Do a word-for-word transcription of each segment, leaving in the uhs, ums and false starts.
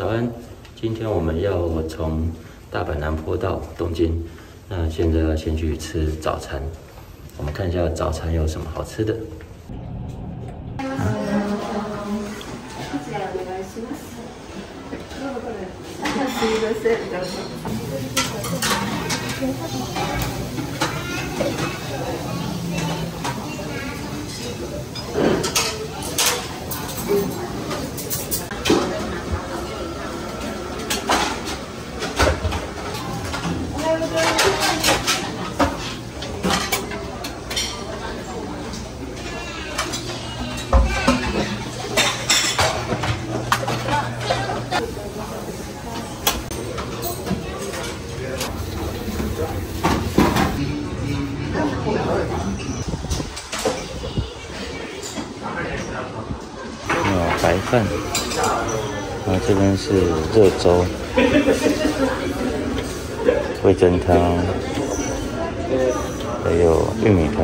早安，今天我们要从大阪南坡到东京，那现在要先去吃早餐。我们看一下早餐有什么好吃的。白饭，然后这边是热粥、味噌汤，还有玉米汤。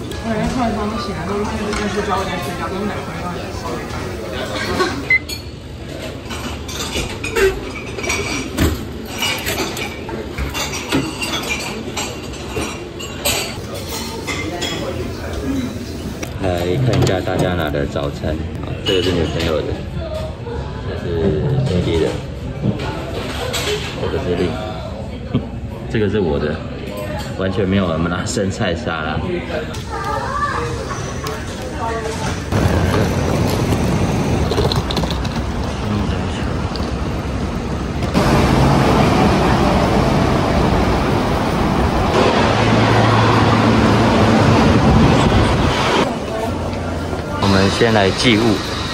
来看一下大家拿的早餐。这个是女朋友的，这是兄弟的，这个是另，这个是我的，完全没有我们拿生菜沙拉。我们先来寄物。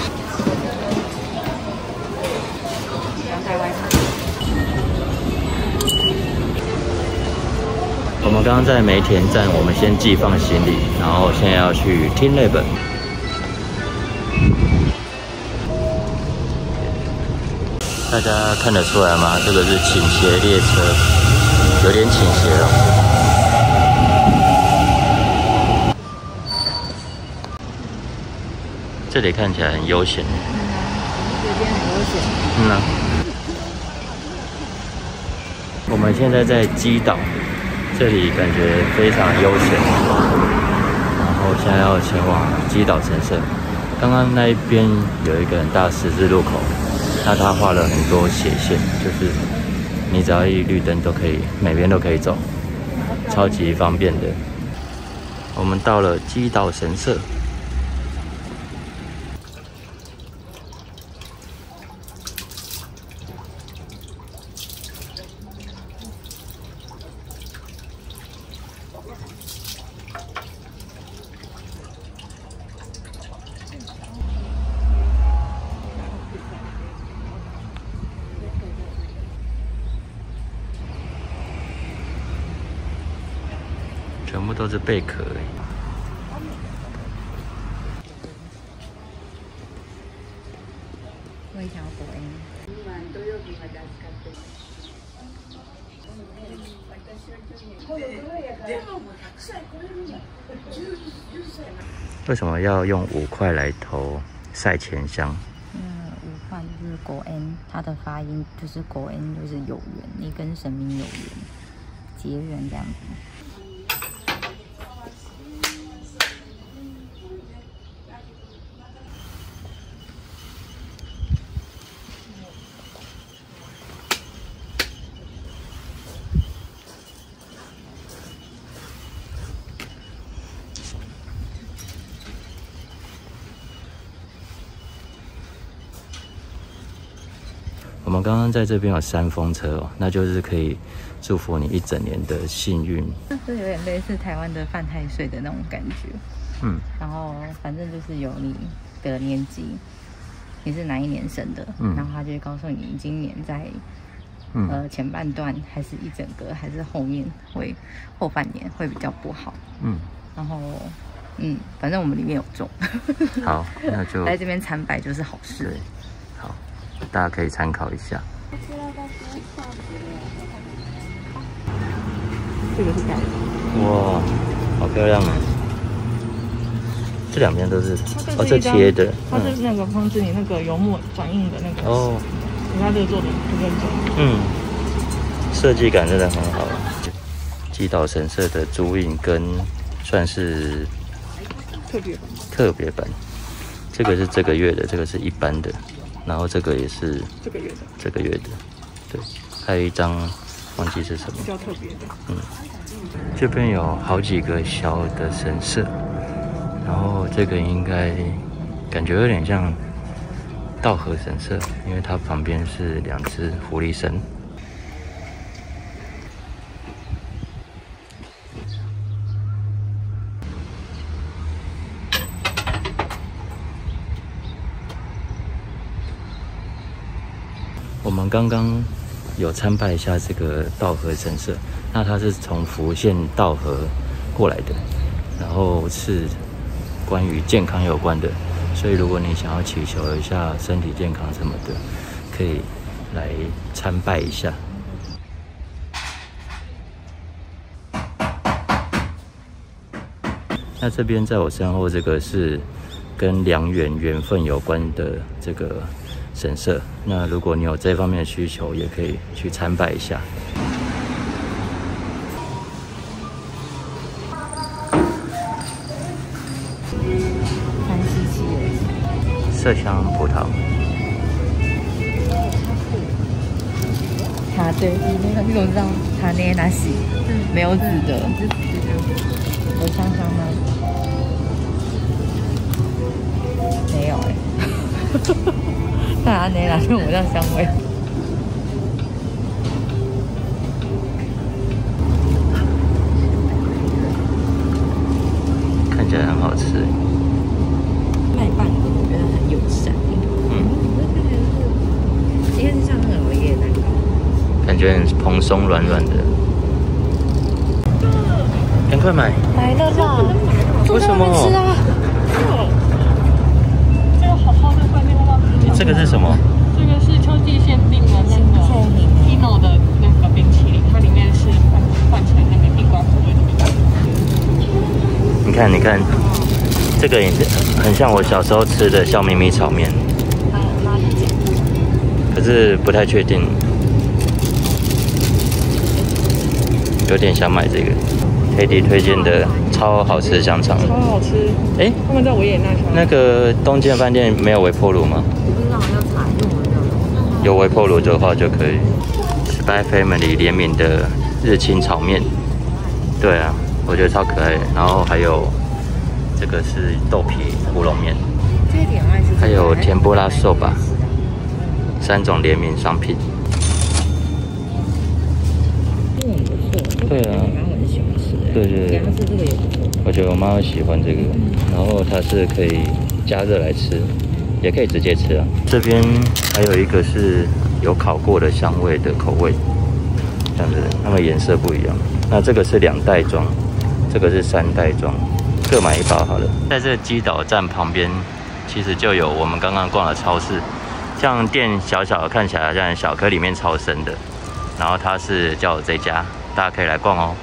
我们刚刚在梅田站，我们先寄放行李，然后现在要去听那本。大家看得出来吗？这个是倾斜列车，有点倾斜了。这里看起来很悠闲。 这边很悠闲。 嗯啊。我们现在在基岛。这里感觉非常悠闲，然后现在要前往基岛神社。刚刚那一边有一个很大十字路口，那它画了很多斜线，就是你只要一绿灯都可以，每边都可以走，超级方便的。我们到了基岛神社。全部都是贝壳哎。 我也想要果 A。 为什么要用五块来投赛钱箱？ 嗯，五块就是果 N， 它的发音就是果 N， 就是有缘，你跟神明有缘，结缘这样子。 我们刚刚在这边有山风车哦，那就是可以祝福你一整年的幸运。 这有点类似台湾的犯太岁的那种感觉。嗯，然后反正就是有你的年纪，你是哪一年生的，嗯、然后他就会告诉你今年在、嗯、呃前半段还是一整个，还是后面会后半年会比较不好。嗯，然后嗯，反正我们里面有中。 好，那就来这边参拜就是好事。 对，好。大家可以参考一下。 这个是干的。 哇，好漂亮啊！这两边都是，哦，这切的。 它是那个防止你那个油墨转印的那个。哦。 他这个做的很认真。 嗯，设计感真的很好。基岛神社的朱印跟算是特别版， 特别版，这个是这个月的，这个是一般的，然后这个也是这个月的， 这个月的，对，还有一张忘记是什么， 比较特别的。 嗯，这边有好几个小的神社，然后这个应该感觉有点像稻荷神社，因为它旁边是两只狐狸神。我们刚刚有参拜一下这个稻荷神社，那它是从福县稻荷过来的，然后是关于健康有关的，所以如果你想要祈求一下身体健康什么的，可以来参拜一下。那这边在我身后这个是跟良缘缘分有关的这个神社，那如果你有这方面的需求，也可以去参拜一下。 三七七麝香葡萄。 它对，你怎么知道？它那那是没有籽的，有香香吗？没有哎、欸。它那那是闻到香味。 看起来很好吃。 卖饭的我觉得很友善。嗯，应该是像那个椰蛋糕， 感觉很蓬松软软的。赶快买！ 来了啦！ 为什么？ 吃啊！ 这个好好的饭店吗？ 这个是什么？ 这个是秋季限定的那个 Pino 的那个冰淇淋，它里面是换换成那个地瓜口味的冰淇淋。 你看，你看，这个也很像我小时候吃的笑咪咪炒面，可是不太确定，有点想买这个。K D 推荐的超好吃香肠， 超好吃。 哎、欸， 他们在维也纳。 那个东京饭店没有微波炉吗？ 我不知道要查，因为我没有。 有微波炉的话就可以。Spy Family 联名的日清炒面，对啊，我觉得超可爱。然后还有这个是豆皮乌龙面， 这一点爱是。 还有甜不拉寿吧，三种联名商品。 这很不错。 对啊。对对对， 这个也不错。 我觉得我妈会喜欢这个，然后它是可以加热来吃，也可以直接吃啊。这边还有一个是有烤过的香味的口味，这样子，它们颜色不一样。那这个是两袋装，这个是三袋装，各买一包好了。在这个基岛站旁边，其实就有我们刚刚逛的超市，像店小小的看起来好像小，可里面超深的。然后它是叫我这家，大家可以来逛哦。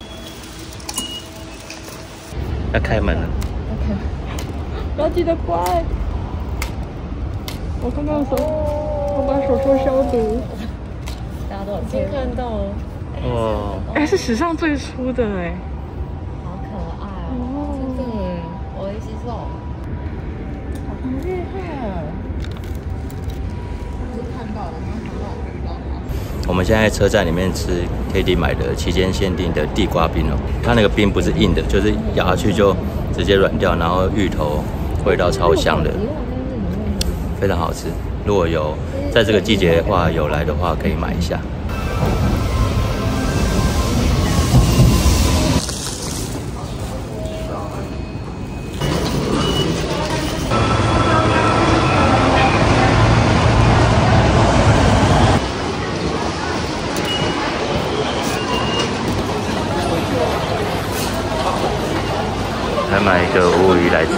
要开门了 ，OK， 要记得关。我刚刚手，我把手说消毒。 大家都有先看到了。 哦， 哎，是史上最粗的哎。 好可爱哦！真的，我的吸收，好厉害啊！是看到的，没想到我遇到它。 我们现在在车站里面吃 K D 买的期间限定的地瓜冰哦，它那个冰不是硬的，就是咬下去就直接软掉，然后芋头味道超香的，非常好吃。如果有在这个季节的话有来的话，可以买一下。来买一个乌鱼来吃，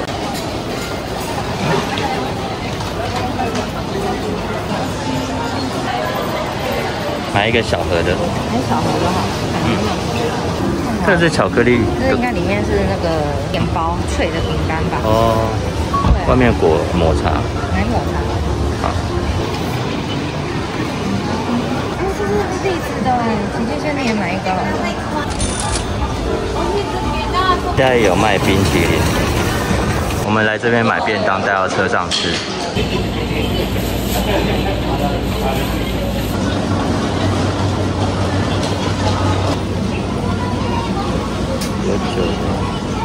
买一个小盒的， 买小盒就好。嗯， 这是巧克力， 这应该里面是那个面包脆的饼干吧？ 哦，外面裹抹茶， 买抹茶。 好。 对，旗舰限定也买一个。 现在有卖冰淇淋，我们来这边买便当带到车上吃。有酒的。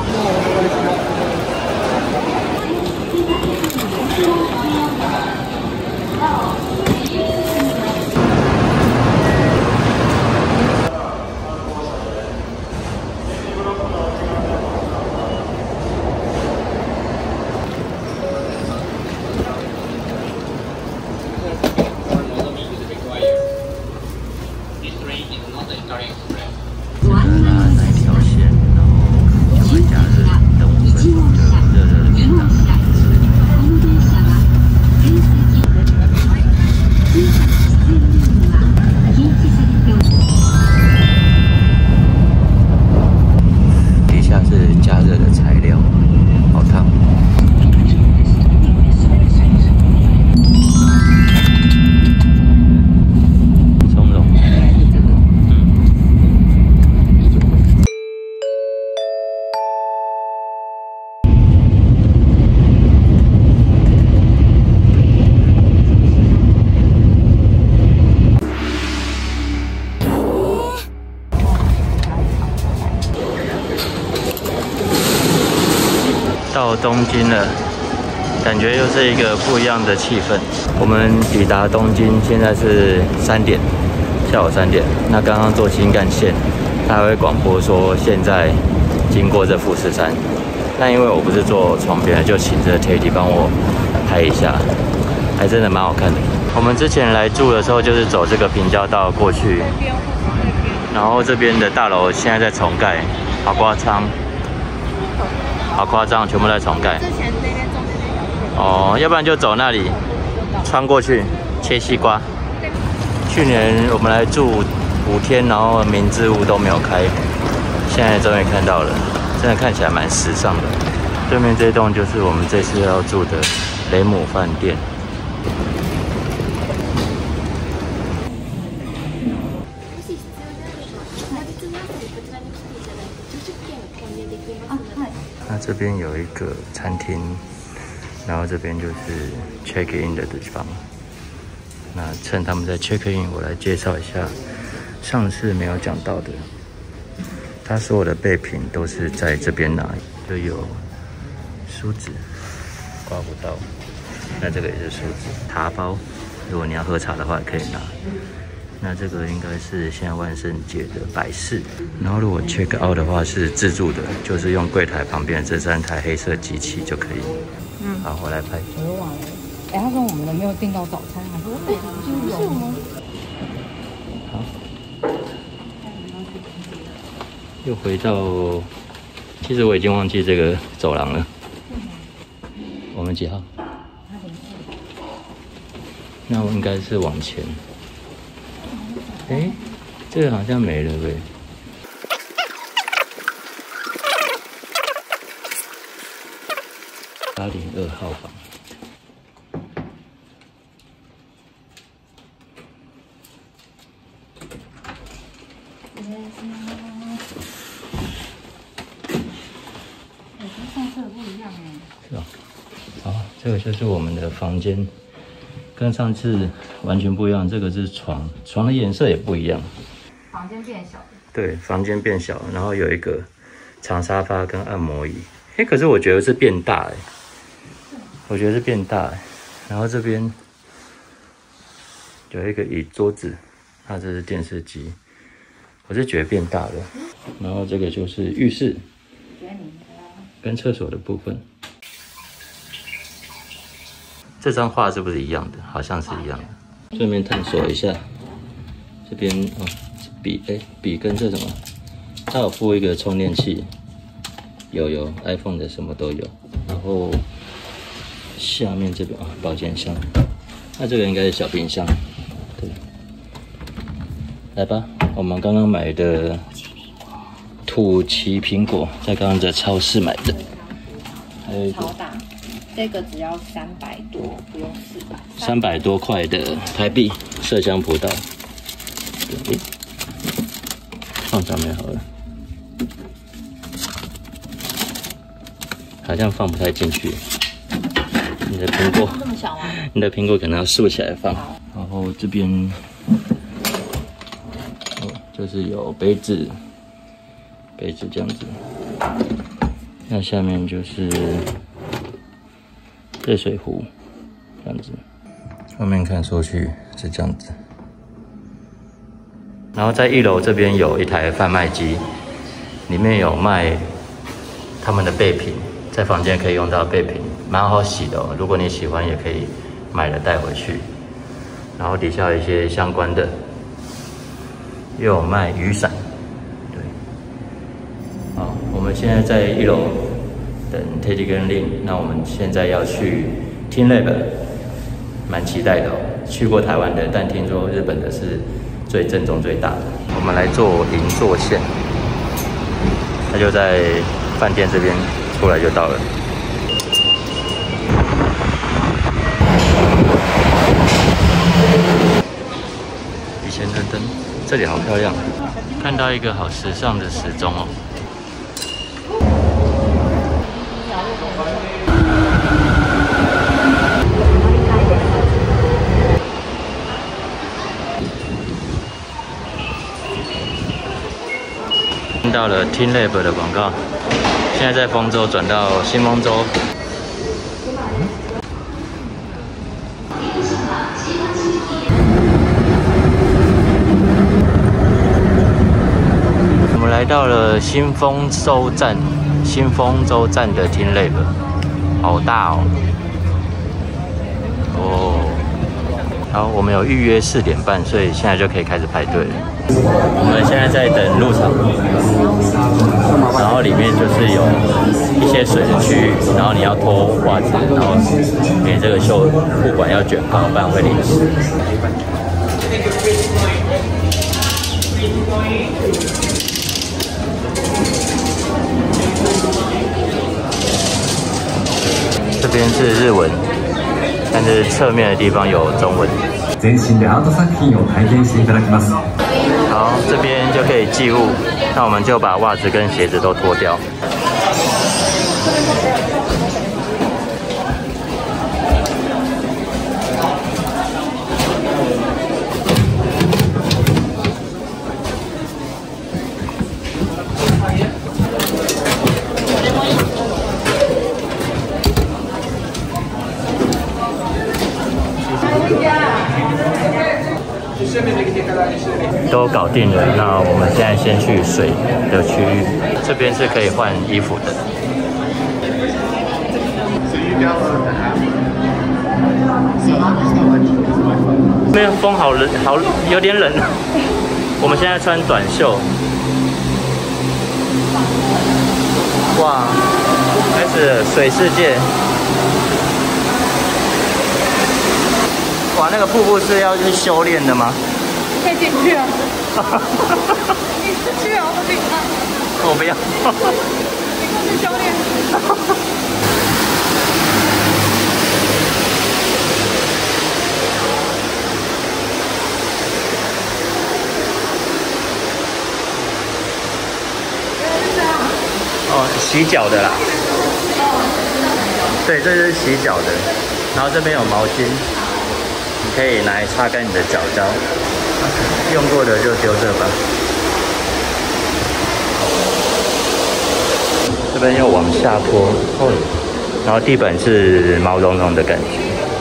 到东京了，感觉又是一个不一样的气氛。我们抵达东京，现在是三点，下午三点。那刚刚坐新干线，他还会广播说现在经过这富士山。那因为我不是坐床边，就请这 Teddy 帮我拍一下，还真的蛮好看的。我们之前来住的时候，就是走这个平交道过去，然后这边的大楼现在在重盖，好夸张。 好夸张，全部在重盖。之前那边中间那条哦，要不然就走那里，穿过去切西瓜。去年我们来住五天，然后明治屋都没有开，现在终于看到了，真的看起来蛮时尚的。对面这栋就是我们这次要住的雷姆饭店。那这边有一个餐厅，然后这边就是 check in 的地方。那趁他们在 check in， 我来介绍一下上次没有讲到的。他所有的备品都是在这边拿，就有梳子，刮不到。那这个也是梳子，茶包，如果你要喝茶的话可以拿。那这个应该是现在万圣节的摆饰，然后如果 check out 的话是自助的，就是用柜台旁边这三台黑色机器就可以。嗯，好，我来拍。 我又忘了，哎，他说我们的没有订到早餐，还说哎，不是有吗？ 好，又回到，其实我已经忘记这个走廊了。我们几号？那我应该是往前。 哎，这个好像没了呗。八零二号房。 跟上次的不一样哎。 是吧？好，这个就是我们的房间。 跟上次完全不一样，这个是床，床的颜色也不一样。 房间变小了。对， 房间变小，然后有一个长沙发跟按摩椅。哎，可是我觉得是变大哎，我觉得是变大哎。然后这边有一个椅桌子，那这是电视机，我是觉得变大了。然后这个就是浴室，跟厕所的部分。 这张画是不是一样的？好像是一样的。顺便探索一下，这边哦，笔哎，笔跟这什么？它有附一个充电器，有有 iPhone 的什么都有。然后下面这边啊，保健箱，那这个应该是小冰箱。对，来吧，我们刚刚买的土奇苹果，在刚刚在超市买的，还有一个。 这个只要三百多，不用四百。 三百多块的台币麝香葡萄，对， 放上面好了，好像放不太进去。你的苹果这么小吗？ 你的苹果可能要竖起来放。然后这边哦，就是有杯子，杯子这样子。那下面就是热水壶，这样子。外面看出去是这样子。然后在一楼这边有一台贩卖机，里面有卖他们的备品，在房间可以用到备品，蛮好洗的哦。如果你喜欢，也可以买了带回去。然后底下有一些相关的，又有卖雨伞，对。好，我们现在在一楼等 Teddy 跟 Lin， 那我们现在要去 TeamLab， 蛮期待的哦。去过台湾的，但听说日本的是最正宗最大的。我们来做银座线，它就在饭店这边出来就到了。以前的灯，这里好漂亮，看到一个好时尚的时钟哦。看到了 TeamLab 的广告，现在在丰州转到新丰州。我们来到了新丰州站，新丰州站的 TeamLab， 好大哦！哦，好，我们有预约四点半，所以现在就可以开始排队了。我们现在在等入场，然后里面就是有一些水的区域，然后你要脱袜子，然后给这个袖护管要卷好，不然会淋湿。这边是日文，但是侧面的地方有中文。 全身でアート作品を体験していただきます。 好，这边就可以寄物，那我们就把袜子跟鞋子都脱掉。都搞定了，那我们现在先去水的区域，这边是可以换衣服的。没有风好冷，好有点冷。我们现在穿短袖。哇，开始水世界。哇，那个瀑布是要去修炼的吗？ 可以进去啊！你是去啊？我给你看。 我不要。 你过去修炼。 哦，洗脚的啦。对，这是洗脚的。然后这边有毛巾，你可以拿来擦干你的脚胶。用过的就丢这吧。这边又往下坡，哦，然后地板是毛茸茸的感觉。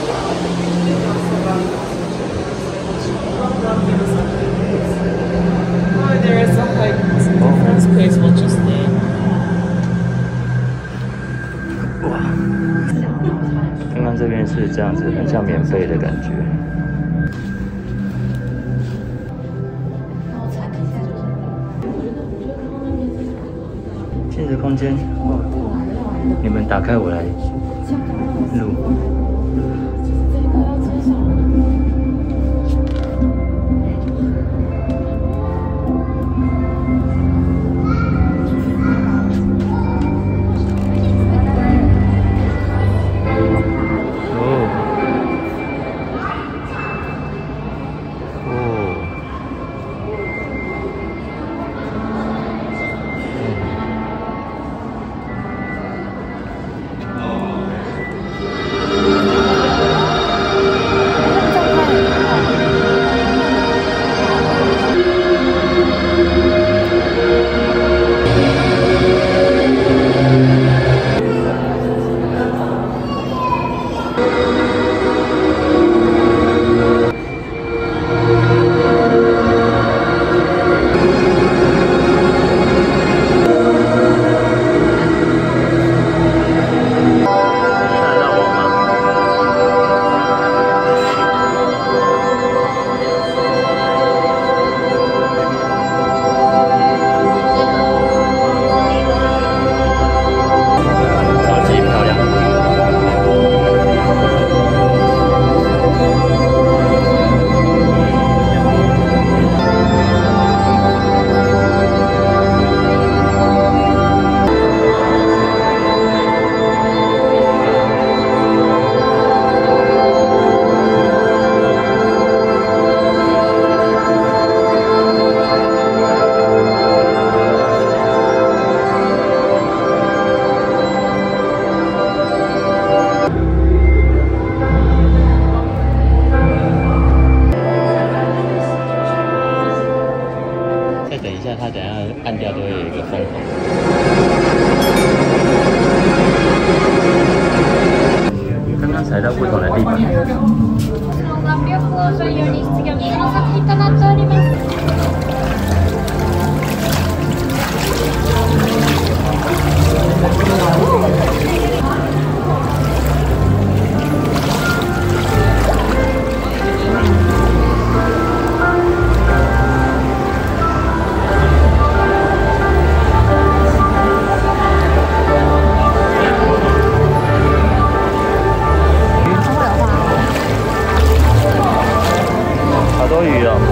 哇，刚刚这边是这样子，很像免费的感觉。亲子空间，哇！你们打开我来录。 它等一下按掉都会有一个风口。刚刚踩到不同的地板。好多鱼哦！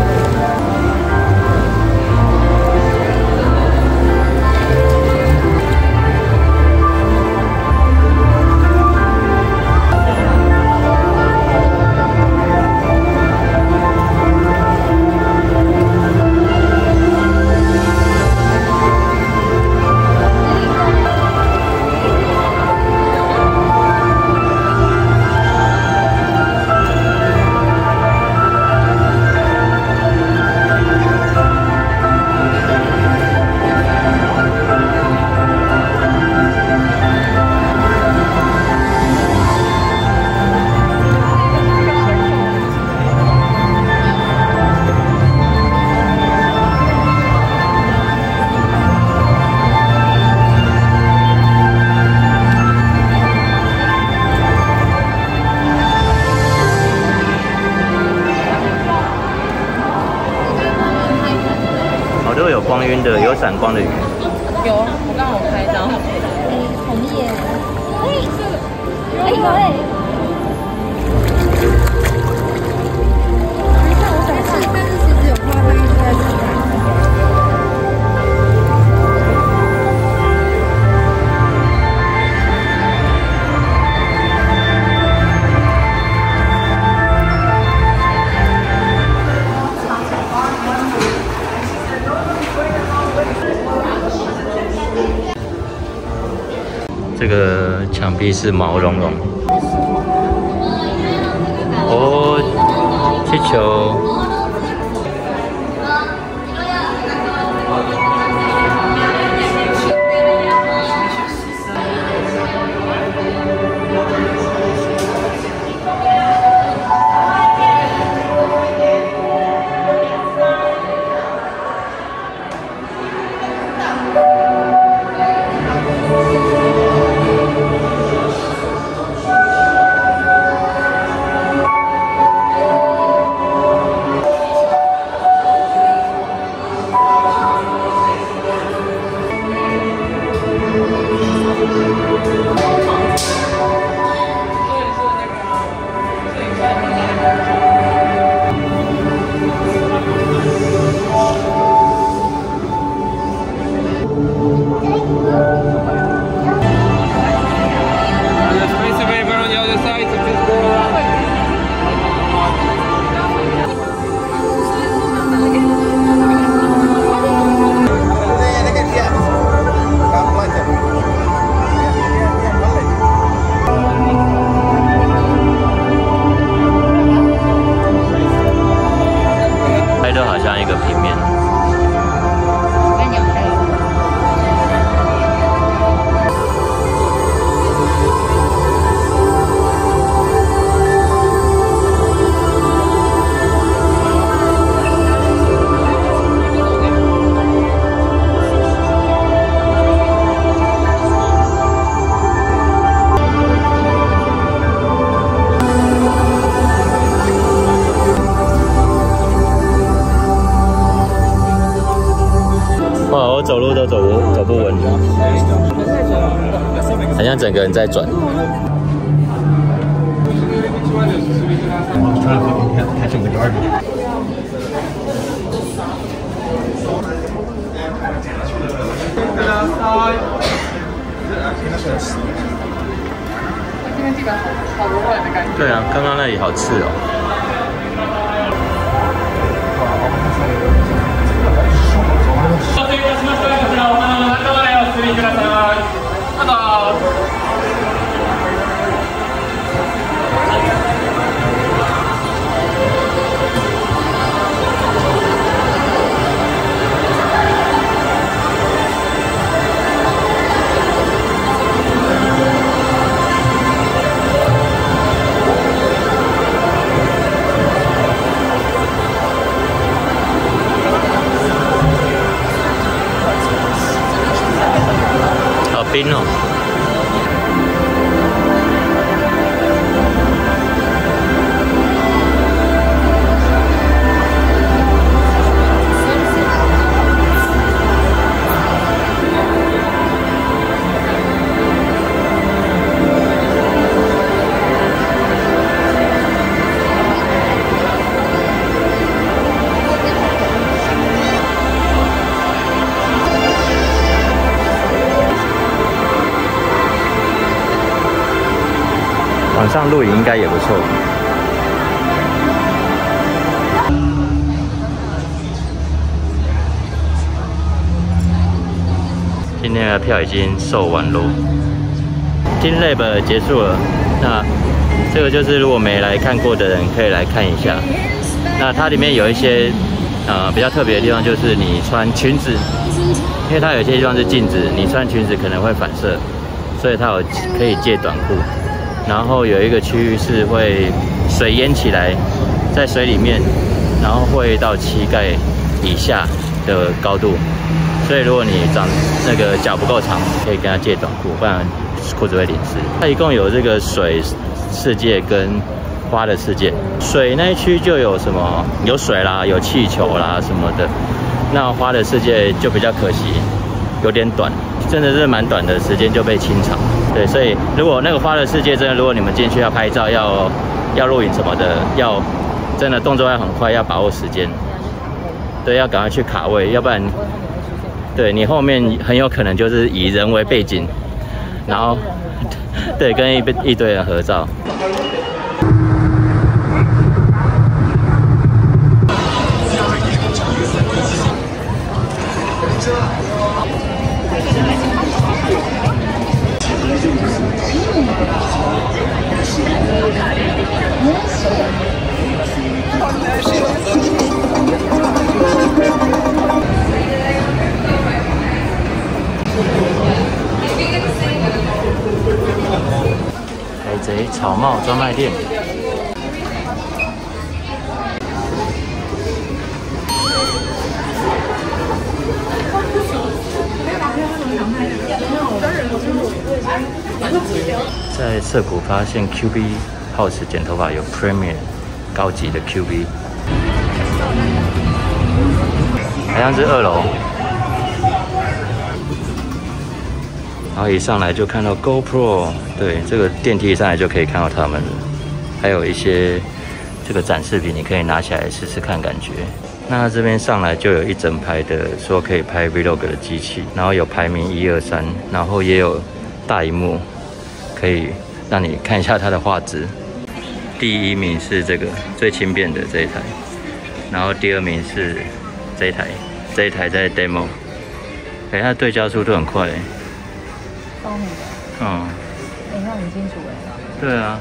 都有光晕的，有闪光的鱼。 有，我刚好拍到。哎，红叶。哎，哎有哎。你看我想试，但是其实有画大概就在这里。 这个墙壁是毛茸茸。哦，气球。 像整个人在转。 这边地板好柔软的感觉。 对啊，刚刚那里好刺哦。冰哦，晚上露营应该也不错。今天的票已经售完喽 ，Team Lab 结束了。那这个就是如果没来看过的人可以来看一下。那它里面有一些呃比较特别的地方，就是你穿裙子，因为它有些地方是禁止你穿裙子可能会反射，所以它有可以借短裤。然后有一个区域是会水淹起来，在水里面，然后会到膝盖以下的高度，所以如果你长那个脚不够长，可以跟他借短裤，不然裤子会淋湿。它一共有这个水世界跟花的世界，水那一区就有什么有水啦，有气球啦什么的，那花的世界就比较可惜，有点短，真的是蛮短的时间就被清场。对，所以如果那个花的世界真的，如果你们进去要拍照、要要录影什么的，要真的动作要很快，要把握时间。对，要赶快去卡位，要不然，对你后面很有可能就是以人为背景，然后对跟一一堆人合照。海贼草帽专卖店。在涩谷发现 Q B House 剪头发有 Premium 高级的 Q B， 好像是二楼。然后一上来就看到 GoPro， 对，这个电梯一上来就可以看到他们了。还有一些这个展示品，你可以拿起来试试看感觉。那这边上来就有一整排的说可以拍 Vlog 的机器，然后有排名一二三，然后也有大荧幕，可以让你看一下它的画质。第一名是这个最轻便的这一台，然后第二名是这一台，这一台在 demo， 哎，它的对焦速度很快。 高你的。 嗯。 哎，那很清楚哎。 对啊。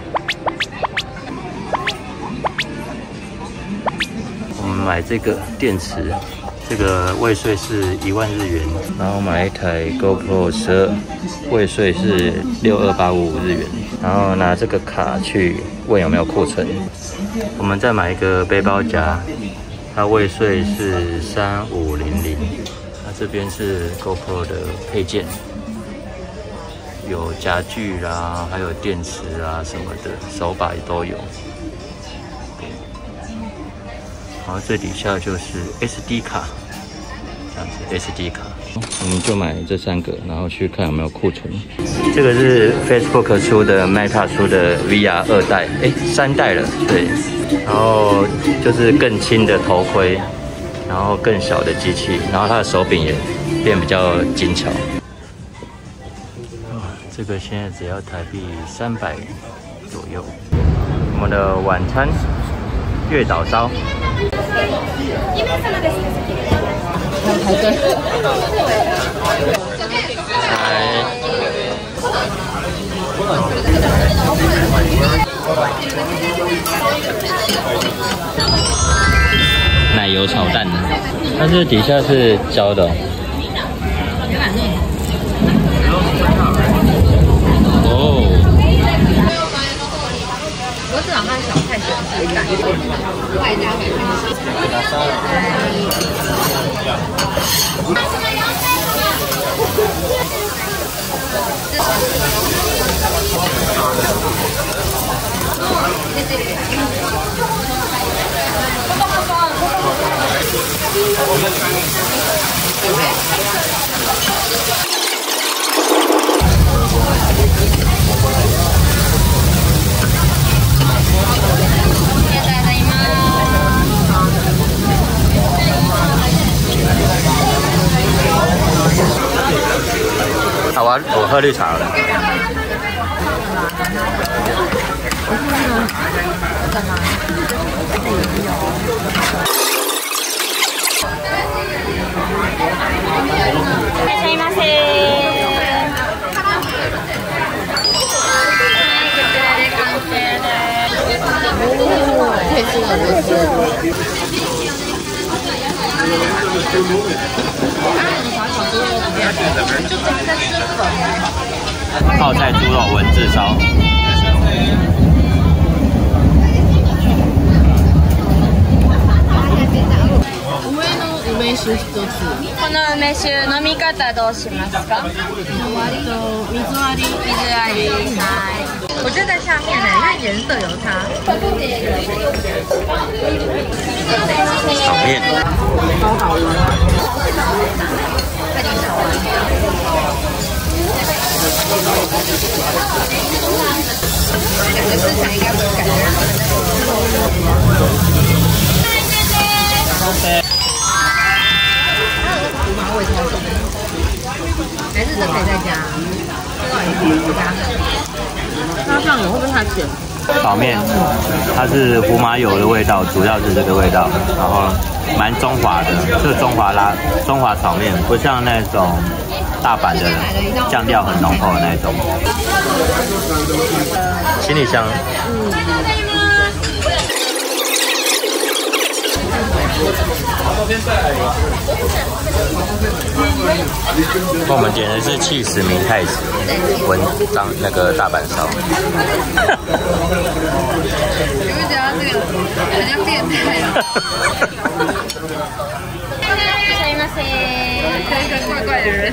我们买这个电池，这个未税是一万日元，然后买一台 GoPro 十二，未税是六二八五五日元，然后拿这个卡去问有没有库存。我们再买一个背包夹，它未税是三五零零，它这边是 GoPro 的配件。有夹具啦，还有电池啊什么的，手把也都有。然后最底下就是 S D 卡，这样子 S D 卡。 我们就买这三个，然后去看有没有库存。这个是 Facebook 出的 Meta 出的 V R 二代，哎，三代了，对。然后就是更轻的头盔，然后更小的机器，然后它的手柄也变比较精巧。这个现在只要台币三百左右。我们的晚餐月岛烧。 排队。 奶油炒蛋，但是底下是焦的。哦。 我只想看小菜选质感。外加回去。 好啊，我喝绿茶了。 いらっしゃいませ。 泡菜猪肉文字烧。 梅酒一つ。 この梅酒飲み方どうしますか？ 割と水割り。 水割り。はい。 我觉得在下面呢，因为颜色有差。 炒面。 超好玩。 快点炒完。感觉吃起来应该会有感觉。胡麻味超重，还是这可以再加？不加。 它酱油会不会太甜？ 炒面，它是胡麻油的味道，主要是这个味道，然后蛮中华的，是中华拉中华炒面，不像那种大阪的酱料很浓厚的那种。行李箱。嗯。我们点的是气死明太子文章那个大阪烧。 你不觉得这个很像变态吗？ いらっしゃいませ。 一个怪怪的人。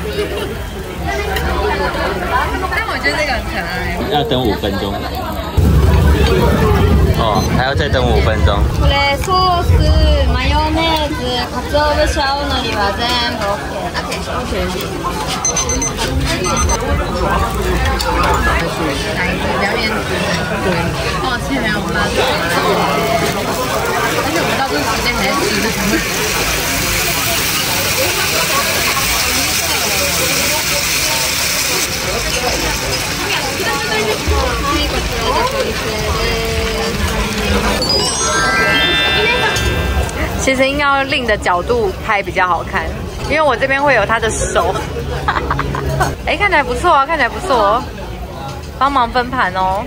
但我觉得这个很可爱。 要等五分钟。哦，还要再等五分钟。 これソース、マヨネーズ、鰹節、青のりは全部 OK。 哪一个比较偏执？对，抱歉啊，我拉错了。而且我们到这个时间还在吃什么？其实应该要另的角度拍比较好看，因为我这边会有他的手。哎，看起来不错啊，看起来不错哦。帮忙分盘哦。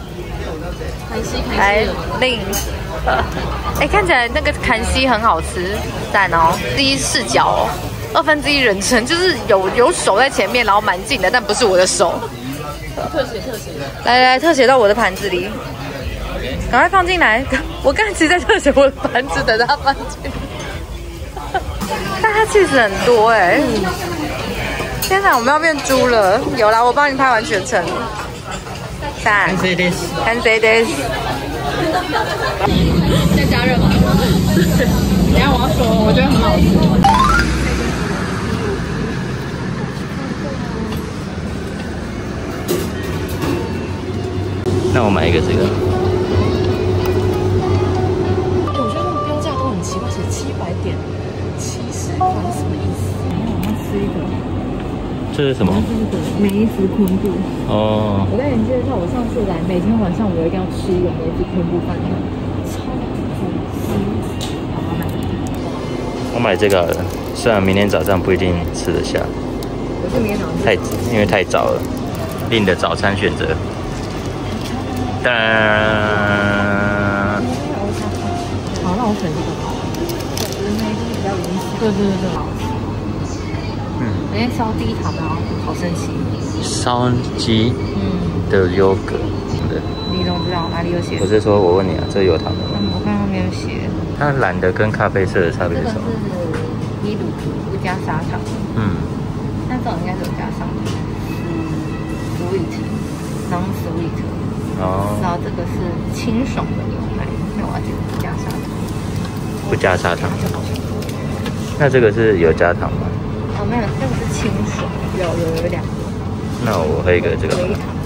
来另，哎，看起来那个坎西很好吃，赞哦。第一视角哦，二分之一人称，就是有有手在前面，然后蛮近的，但不是我的手。 特写特写。 来来，特写到我的盘子里。赶快放进来！我刚才其实在特写我的盘子，等它放进来。但它其实很多哎、欸！嗯、天哪，我们要变猪了！有啦，我帮你拍完全程。赞。完成です。完成です。再加热吗？等下我要说，我觉得很好吃。 那我买一个这个。 哎，我觉得那个标价都很奇怪，写七百点七十块是什么意思？我要吃一个。 这是什么？ 这是个梅子昆布。 哦。 我跟你介绍，我上次来，每天晚上我一定要吃一个梅子昆布饭团，超好吃。好，我买。 我买这个好了，虽然明天早上不一定吃得下。 我是明天早上太因为太早了，另的早餐选择。当然。 好，那我选这个吧。我觉得那个比较影响。对对对对，好吃。嗯。今天烧低糖的，好神奇。 烧鸡。嗯。的优格。对。 你怎么知道哪里有写？ 我是说，我问你啊，这有糖的吗？ 嗯，我看到没有写。 它蓝的跟咖啡色的差别是什么？ 这个是伊鲁图，不加砂糖。嗯。那这种应该是有加砂糖。sweet，non sweet。哦。然后这个是清爽的牛奶，那我要记得不加砂糖。 不加砂糖。那这个是有加糖吗？ 哦，没有，这个是清爽，有有有两个。 那我喝一个这个。 微糖。